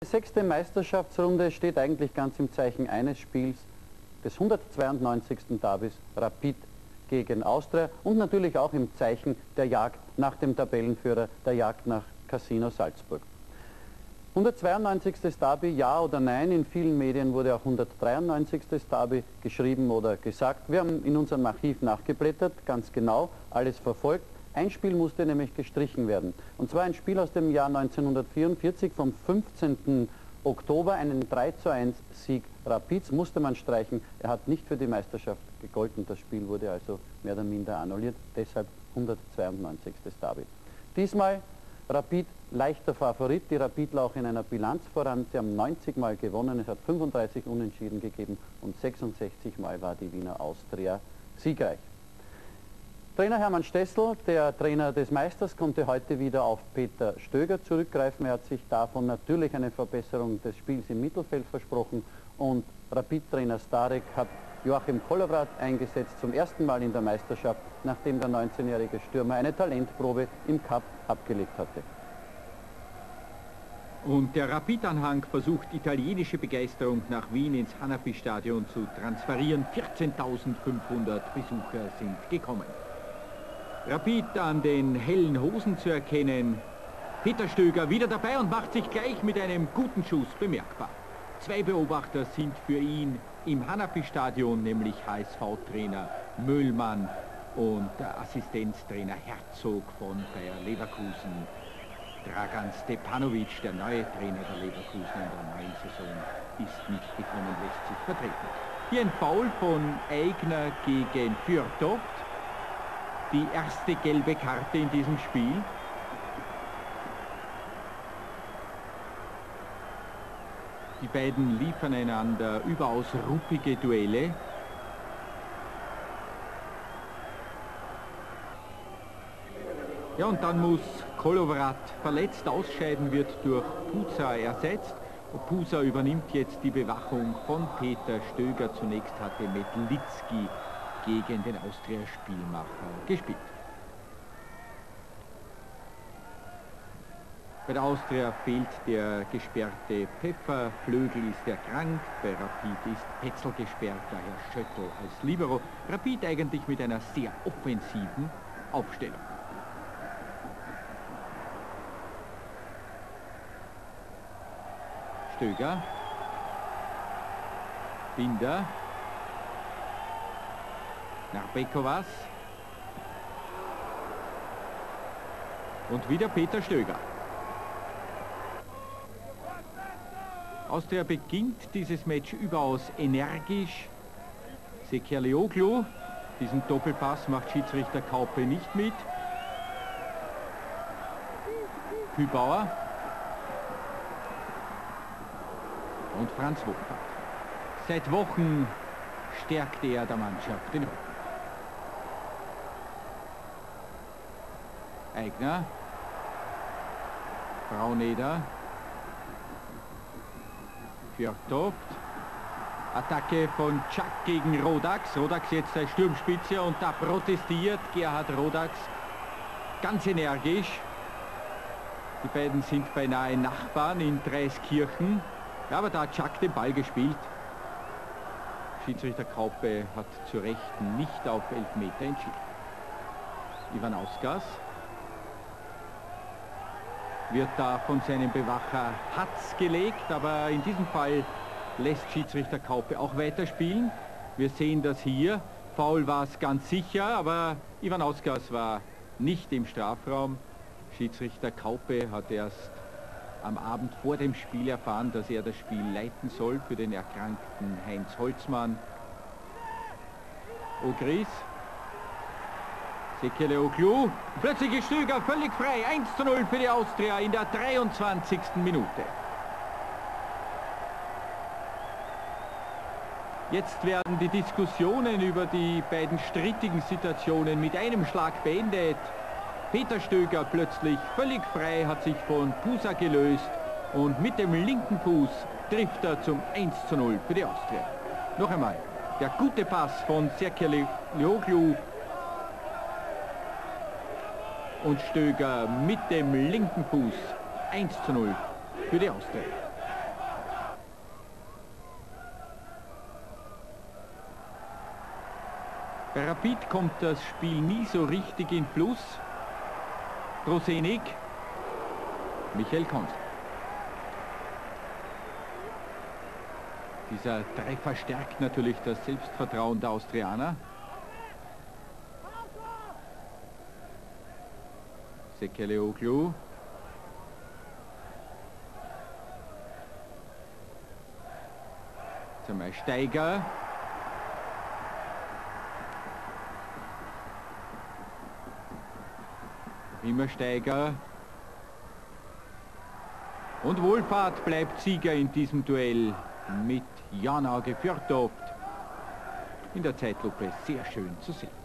Die 6. Meisterschaftsrunde steht eigentlich ganz im Zeichen eines Spiels, des 192. Derbys Rapid gegen Austria und natürlich auch im Zeichen der Jagd nach dem Tabellenführer, der Jagd nach Casino Salzburg. 192. Derby, ja oder nein, in vielen Medien wurde auch 193. Derby geschrieben oder gesagt. Wir haben in unserem Archiv nachgeblättert, ganz genau, alles verfolgt. Ein Spiel musste nämlich gestrichen werden. Und zwar ein Spiel aus dem Jahr 1944 vom 15. Oktober, einen 3:1 Sieg Rapids musste man streichen. Er hat nicht für die Meisterschaft gegolten. Das Spiel wurde also mehr oder minder annulliert. Deshalb 192. Derby. Diesmal Rapid leichter Favorit. Die Rapidler auch in einer Bilanz voran. Sie haben 90 Mal gewonnen. Es hat 35 Unentschieden gegeben und 66 Mal war die Wiener Austria siegreich. Trainer Hermann Stessel, der Trainer des Meisters, konnte heute wieder auf Peter Stöger zurückgreifen. Er hat sich davon natürlich eine Verbesserung des Spiels im Mittelfeld versprochen und Rapid-Trainer Starek hat Joachim Kolowrat eingesetzt, zum ersten Mal in der Meisterschaft, nachdem der 19-jährige Stürmer eine Talentprobe im Cup abgelegt hatte. Und der Rapid-Anhang versucht, italienische Begeisterung nach Wien ins Hanapi-Stadion zu transferieren. 14.500 Besucher sind gekommen. Rapid an den hellen Hosen zu erkennen. Peter Stöger wieder dabei und macht sich gleich mit einem guten Schuss bemerkbar. 2 Beobachter sind für ihn im Hanapi-Stadion, nämlich HSV-Trainer Möhlmann und der Assistenztrainer Herzog von Bayer Leverkusen. Dragan Stepanovic, der neue Trainer der Leverkusen in der neuen Saison, ist nicht gekommen, lässt sich vertreten. Hier ein Foul von Aigner gegen Fjordtoft. Die erste gelbe Karte in diesem Spiel. Die beiden liefern einander überaus ruppige Duelle. Ja, und dann muss Kolowrat verletzt ausscheiden, wird durch Puza ersetzt. Und Puza übernimmt jetzt die Bewachung von Peter Stöger. Zunächst hatte Metlitzki gegen den Austria-Spielmacher gespielt. Bei der Austria fehlt der gesperrte Pfeffer, Flögel ist erkrankt, bei Rapid ist Petzel gesperrt, daher Schöttl als Libero. Rapid eigentlich mit einer sehr offensiven Aufstellung. Stöger, Binder, Narbekovas und wieder Peter Stöger. Austria beginnt dieses Match überaus energisch. Sekerlioglu, diesen Doppelpass macht Schiedsrichter Kaupe nicht mit. Kübauer und Franz Wohlfahrt. Seit Wochen stärkt er der Mannschaft den Rücken. Aigner, Brauneder, Fjordtoft, Attacke von Czak gegen Rodax. Rodax jetzt als Sturmspitze und da protestiert Gerhard Rodax ganz energisch. Die beiden sind beinahe Nachbarn in Dreiskirchen. Ja, aber da hat Czak den Ball gespielt. Schiedsrichter Kaupe hat zu Recht nicht auf Elfmeter entschieden. Ivanauskas wird da von seinem Bewacher Hatz gelegt, aber in diesem Fall lässt Schiedsrichter Kaupe auch weiterspielen. Wir sehen das hier. Foul war es ganz sicher, aber Ivanauskas war nicht im Strafraum. Schiedsrichter Kaupe hat erst am Abend vor dem Spiel erfahren, dass er das Spiel leiten soll für den erkrankten Heinz Holzmann. Ogris. Sekeleoglu. Plötzlich ist Stöger völlig frei. 1:0 für die Austria in der 23. Minute. Jetzt werden die Diskussionen über die beiden strittigen Situationen mit einem Schlag beendet. Peter Stöger plötzlich völlig frei, hat sich von Puza gelöst und mit dem linken Fuß trifft er zum 1:0 für die Austria. Noch einmal, der gute Pass von Sekeleoglu und Stöger mit dem linken Fuß 1:0 für die Austria. Bei Rapid kommt das Spiel nie so richtig in Fluss. Prosenik, Michael Konzel. Dieser Treffer stärkt natürlich das Selbstvertrauen der Austrianer. Sekeleoglu. Jetzt einmal Steiger. Immer Steiger. Und Wohlfahrt bleibt Sieger in diesem Duell mit Jan-Auge Fjørtoft. In der Zeitlupe sehr schön zu sehen.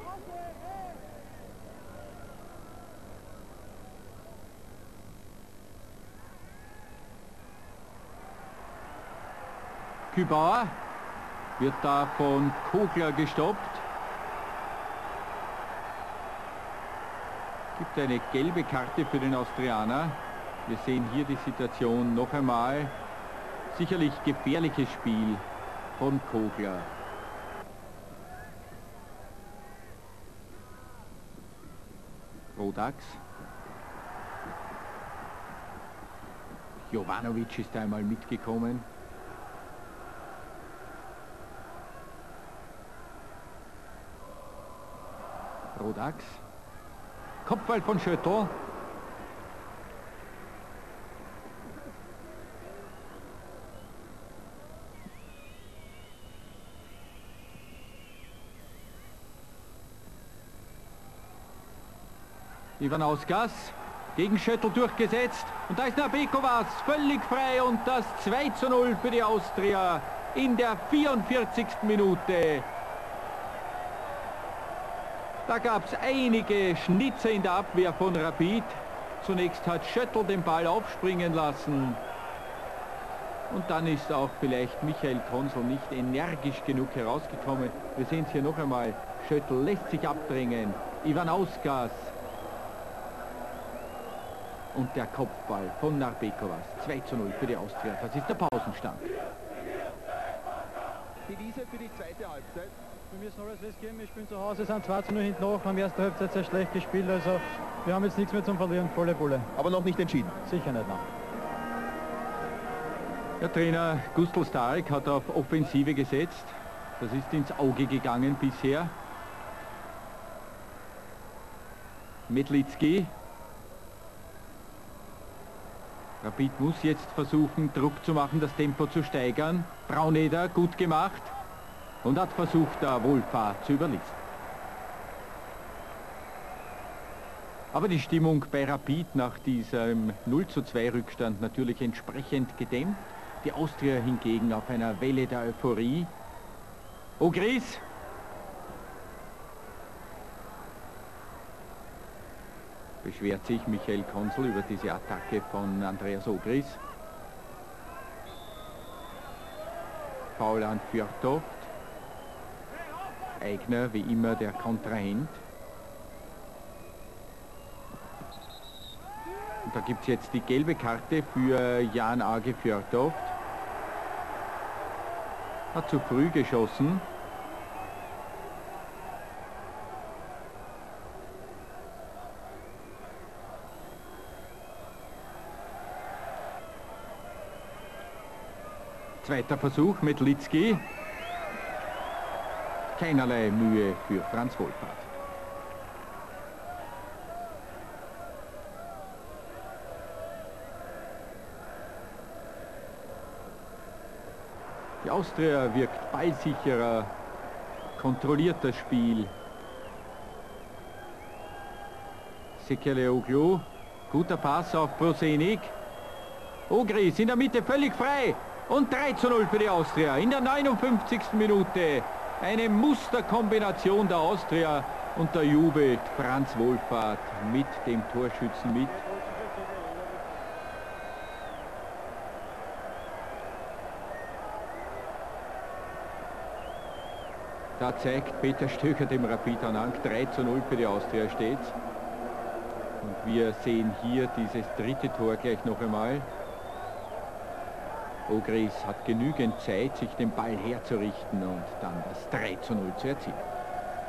Kübauer wird da von Kogler gestoppt. Gibt eine gelbe Karte für den Austrianer. Wir sehen hier die Situation noch einmal. Sicherlich gefährliches Spiel von Kogler. Rodax. Jovanovic ist einmal mitgekommen. Rodax. Kopfball von Schöttl. Ivanauskas gegen Schöttl durchgesetzt. Und da ist Narbekovas völlig frei und das 2:0 für die Austria in der 44. Minute. Da gab es einige Schnitzer in der Abwehr von Rapid. Zunächst hat Schöttl den Ball aufspringen lassen. Und dann ist auch vielleicht Michael Konzel nicht energisch genug herausgekommen. Wir sehen es hier noch einmal. Schöttl lässt sich abdrängen. Ivanauskas. Und der Kopfball von Narbekovas. 2:0 für die Austria. Das ist der Pausenstand. Devise für die zweite Halbzeit. Wir müssen alles riskieren, wir spielen zu Hause, sind 2:0 hinten nach, haben erste Halbzeit sehr schlecht gespielt, also wir haben jetzt nichts mehr zum Verlieren, volle Bulle. Aber noch nicht entschieden. Sicher nicht, nein. Der Trainer Gustl Starek hat auf Offensive gesetzt. Das ist ins Auge gegangen bisher. Medlitzki. Rapid muss jetzt versuchen, Druck zu machen, das Tempo zu steigern. Brauneder gut gemacht. Und hat versucht, da Wohlfahrt zu überlisten. Aber die Stimmung bei Rapid nach diesem 0:2 Rückstand natürlich entsprechend gedämpft. Die Austria hingegen auf einer Welle der Euphorie. Ogris. Beschwert sich Michael Konzel über diese Attacke von Andreas Ogris. Foul an Fjørtoft. Eigner wie immer der Kontrahent. Und da gibt es jetzt die gelbe Karte für Jan-Auge Fjørtoft. Hat zu früh geschossen. Zweiter Versuch mit Litzki. Keinerlei Mühe für Franz Wohlfahrt. Die Austria wirkt ballsicherer, kontrolliert das Spiel. Sekeleoglu, guter Pass auf Prosenik. Ogris in der Mitte völlig frei und 3:0 für die Austria in der 59. Minute. Eine Musterkombination der Austria und da jubelt Franz Wohlfahrt mit dem Torschützen mit. Da zeigt Peter Stöger dem Rapid an, 3:0 für die Austria steht. Und wir sehen hier dieses dritte Tor gleich noch einmal. Ogris hat genügend Zeit, sich den Ball herzurichten und dann das 3:0 zu erzielen.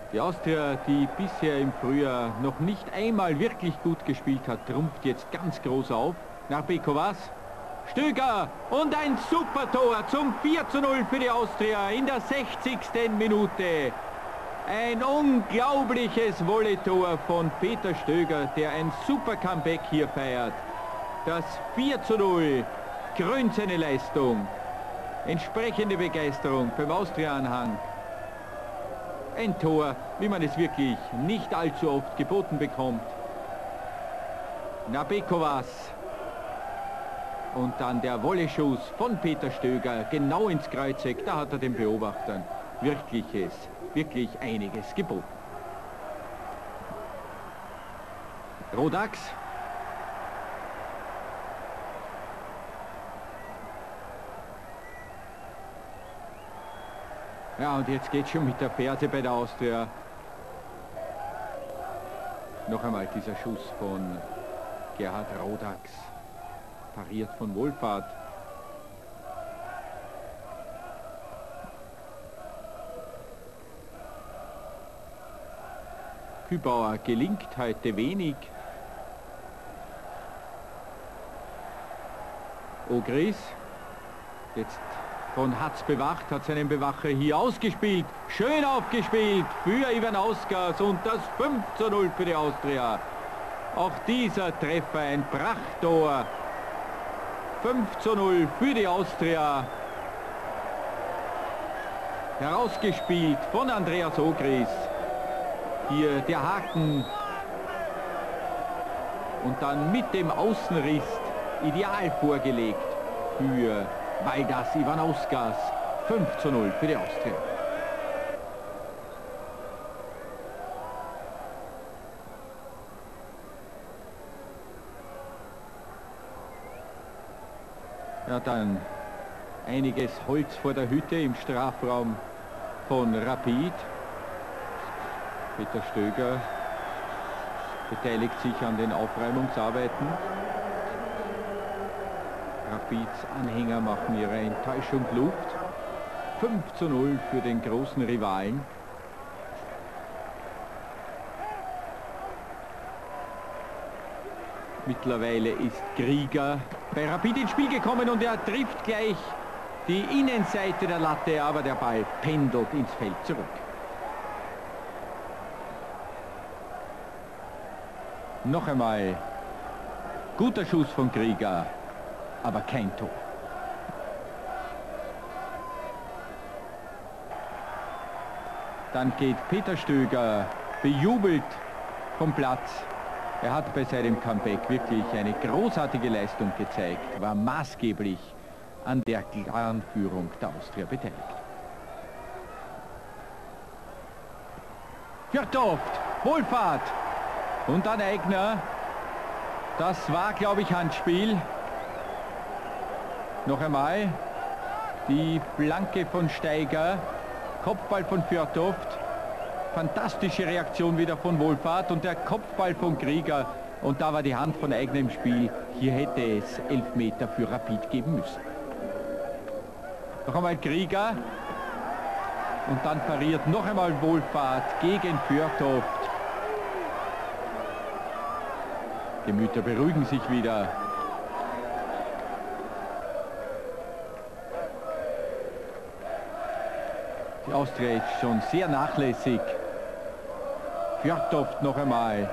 Die Austria, die bisher im Frühjahr noch nicht einmal wirklich gut gespielt hat, trumpft jetzt ganz groß auf. Nach Bekowas. Stöger und ein super Tor zum 4:0 für die Austria in der 60. Minute. Ein unglaubliches Volleytor von Peter Stöger, der ein super Comeback hier feiert. Das 4:0 krönt seine Leistung. Entsprechende Begeisterung beim Austria-Anhang. Ein Tor, wie man es wirklich nicht allzu oft geboten bekommt. Nabekovas. Und dann der Volley-Schuss von Peter Stöger genau ins Kreuzeck. Da hat er den Beobachtern wirklich einiges geboten. Rodax. Ja, und jetzt geht schon mit der Ferse bei der Austria. Noch einmal dieser Schuss von Gerhard Rodax. Pariert von Wohlfahrt. Kübauer gelingt heute wenig. Ogris. Jetzt von Hatz bewacht, hat seinen Bewacher hier ausgespielt. Schön aufgespielt für Ivanauskas und das 5:0 für die Austria. Auch dieser Treffer ein Prachttor. 5:0 für die Austria. Herausgespielt von Andreas Ogris. Hier der Haken. Und dann mit dem Außenriss ideal vorgelegt für Valdas Ivanauskas. 5:0 für die Austria. Ja, dann einiges Holz vor der Hütte im Strafraum von Rapid. Peter Stöger beteiligt sich an den Aufräumungsarbeiten. Rapids Anhänger machen ihre Enttäuschung Luft. 5:0 für den großen Rivalen. Mittlerweile ist Krieger bei Rapid ins Spiel gekommen und er trifft gleich die Innenseite der Latte, aber der Ball pendelt ins Feld zurück. Noch einmal guter Schuss von Krieger, aber kein Tor. Dann geht Peter Stöger bejubelt vom Platz. Er hat bei seinem Comeback wirklich eine großartige Leistung gezeigt, war maßgeblich an der klaren Führung der Austria beteiligt. Fjordhoft, Wohlfahrt und dann Aigner. Das war, glaube ich, Handspiel. Noch einmal die Flanke von Steiger, Kopfball von Fjordhoft. Fantastische Reaktion wieder von Wohlfahrt und der Kopfball von Krieger. Und da war die Hand von Aigner im Spiel. Hier hätte es Elfmeter für Rapid geben müssen. Noch einmal Krieger. Und dann pariert noch einmal Wohlfahrt gegen Fjordhoft. Gemüter beruhigen sich wieder. Die Austria ist schon sehr nachlässig. Fjordhoft noch einmal.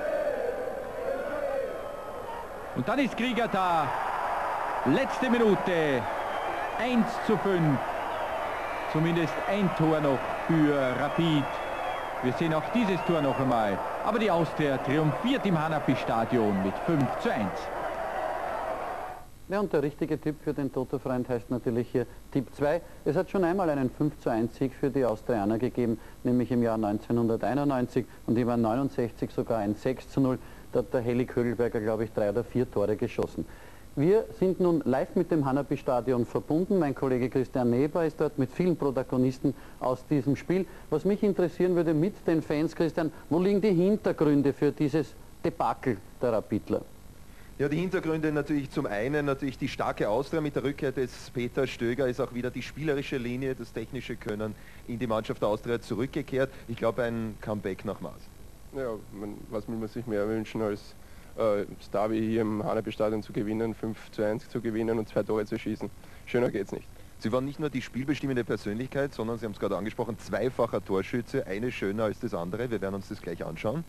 Und dann ist Krieger da. Letzte Minute. 1:5. Zumindest ein Tor noch für Rapid. Wir sehen auch dieses Tor noch einmal. Aber die Austria triumphiert im Hanapi-Stadion mit 5:1. Ja, und der richtige Tipp für den Toto-Freund heißt natürlich hier Tipp 2. Es hat schon einmal einen 5:1 Sieg für die Austrianer gegeben, nämlich im Jahr 1991 und im Jahr 69 sogar ein 6:0. Da hat der Heli Kögelberger, glaube ich, 3 oder 4 Tore geschossen. Wir sind nun live mit dem Hanapi-Stadion verbunden. Mein Kollege Christian Neber ist dort mit vielen Protagonisten aus diesem Spiel. Was mich interessieren würde mit den Fans, Christian, wo liegen die Hintergründe für dieses Debakel der Rapidler? Ja, die Hintergründe natürlich zum einen natürlich die starke Austria mit der Rückkehr des Peter Stöger ist auch wieder die spielerische Linie, das technische Können in die Mannschaft der Austria zurückgekehrt. Ich glaube ein Comeback nach Maß. Ja, was will man sich mehr wünschen als das Derby hier im Hanapi-Stadion zu gewinnen, 5:1 zu gewinnen und 2 Tore zu schießen. Schöner geht's nicht. Sie waren nicht nur die spielbestimmende Persönlichkeit, sondern Sie haben es gerade angesprochen, zweifacher Torschütze, eine schöner als das andere. Wir werden uns das gleich anschauen.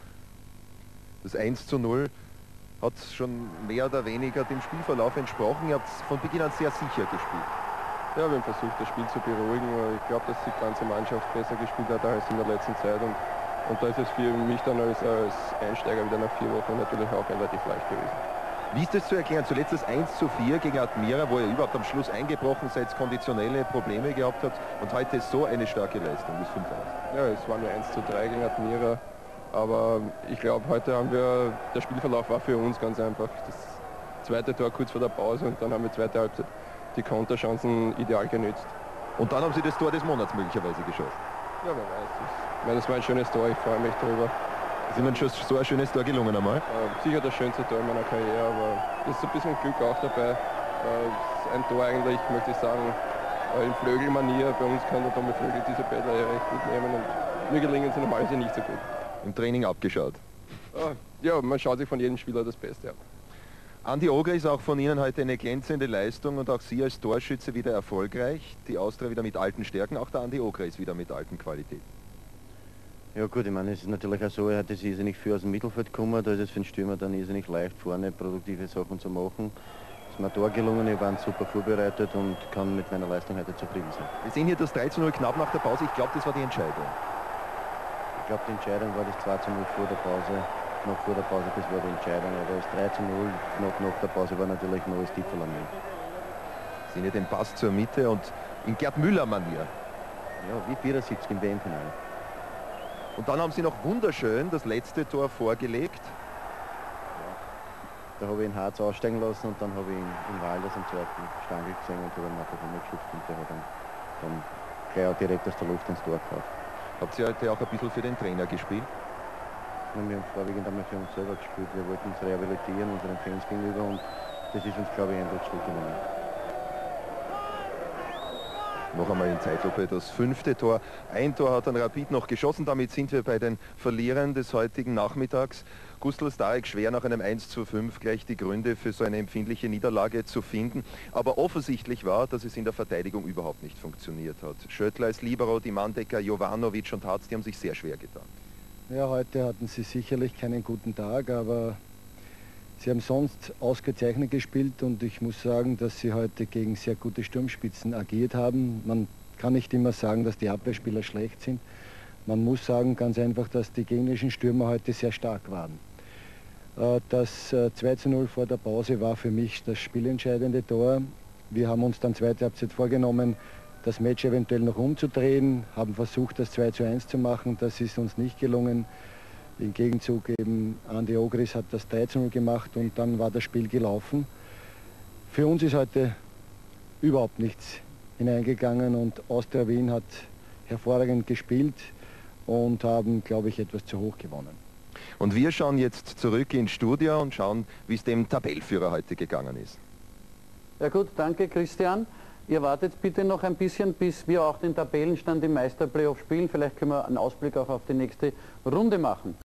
Das 1:0 hat schon mehr oder weniger dem Spielverlauf entsprochen. Ihr habt von Beginn an sehr sicher gespielt. Ja, wir haben versucht, das Spiel zu beruhigen. Ich glaube, dass die ganze Mannschaft besser gespielt hat als in der letzten Zeit. Und da ist es für mich dann als Einsteiger wieder nach 4 Wochen natürlich auch relativ leicht gewesen. Wie ist das zu erklären? Zuletzt das 1:4 gegen Admira, wo ihr überhaupt am Schluss eingebrochen seid, konditionelle Probleme gehabt habt und heute so eine starke Leistung, das 5:1. Ja, es war nur 1:3 gegen Admira. Aber ich glaube, heute haben wir, der Spielverlauf war für uns ganz einfach. Das zweite Tor kurz vor der Pause und dann haben wir zweite Halbzeit die Konterchancen ideal genützt. Und dann haben Sie das Tor des Monats möglicherweise geschossen. Ja, wer weiß. Ich meine, das war ein schönes Tor, ich freue mich darüber. Ist Ihnen schon so ein schönes Tor gelungen einmal? Sicher das schönste Tor in meiner Karriere, aber es ist ein bisschen Glück auch dabei. Ein Tor eigentlich, möchte ich sagen, in Flögelmanier. Bei uns kann der Tommy Flögel diese Bälle recht gut nehmen und mir gelingen sie normalerweise nicht so gut. Im Training abgeschaut. Ja, man schaut sich von jedem Spieler das Beste ab. Andi Ogre ist auch von Ihnen heute eine glänzende Leistung und auch Sie als Torschütze wieder erfolgreich. Die Austria wieder mit alten Stärken, auch der Andi Ogre ist wieder mit alten Qualitäten. Ja gut, ich meine, es ist natürlich auch so, er hat das irrsinnig viel aus dem Mittelfeld gekommen, da ist es für den Stürmer dann irrsinnig leicht, vorne produktive Sachen zu machen. Ist mir da gelungen, ich war super vorbereitet und kann mit meiner Leistung heute zufrieden sein. Wir sehen hier das 3:0 knapp nach der Pause, ich glaube, das war die Entscheidung. Ich glaube, die Entscheidung war das 2:0 vor der Pause, knapp vor der Pause, das war die Entscheidung, aber das 3:0 knapp nach der Pause war natürlich noch das Titel an mich. Sie sehen hier den Pass zur Mitte und in Gerd Müller-Manier. Ja, wie 74 im WM-Finale. Und dann haben Sie noch wunderschön das letzte Tor vorgelegt. Ja, da habe ich ihn Harz aussteigen lassen und dann habe ich ihn in Walders am zweiten Stangl gesehen und habe ihn einfach umgeschubst und der hat dann gleich auch direkt aus der Luft ins Tor gehauen. Habt ihr heute auch ein bisschen für den Trainer gespielt? Wir haben vorwiegend einmal für uns selber gespielt. Wir wollten uns rehabilitieren, unseren Fans gegenüber und das ist uns, glaube ich, eindrucksvoll gelungen. Noch einmal in Zeitlupe das 5. Tor. Ein Tor hat dann Rapid noch geschossen. Damit sind wir bei den Verlierern des heutigen Nachmittags. Gustl Starek schwer nach einem 1:5 gleich die Gründe für so eine empfindliche Niederlage zu finden. Aber offensichtlich war, dass es in der Verteidigung überhaupt nicht funktioniert hat. Schöttler als Libero, die Manndecker, Jovanovic und Harz, die haben sich sehr schwer getan. Ja, heute hatten sie sicherlich keinen guten Tag, aber sie haben sonst ausgezeichnet gespielt und ich muss sagen, dass sie heute gegen sehr gute Sturmspitzen agiert haben. Man kann nicht immer sagen, dass die Abwehrspieler schlecht sind. Man muss sagen ganz einfach, dass die gegnerischen Stürmer heute sehr stark waren. Das 2:0 vor der Pause war für mich das spielentscheidende Tor. Wir haben uns dann zweite Halbzeit vorgenommen, das Match eventuell noch umzudrehen, haben versucht, das 2:1 zu machen. Das ist uns nicht gelungen. Im Gegenzug eben Andi Ogris hat das 3:0 gemacht und dann war das Spiel gelaufen. Für uns ist heute überhaupt nichts hineingegangen und Austria Wien hat hervorragend gespielt und haben, glaube ich, etwas zu hoch gewonnen. Und wir schauen jetzt zurück ins Studio und schauen, wie es dem Tabellführer heute gegangen ist. Ja gut, danke Christian. Ihr wartet bitte noch ein bisschen, bis wir auch den Tabellenstand im Meisterplayoff spielen. Vielleicht können wir einen Ausblick auch auf die nächste Runde machen.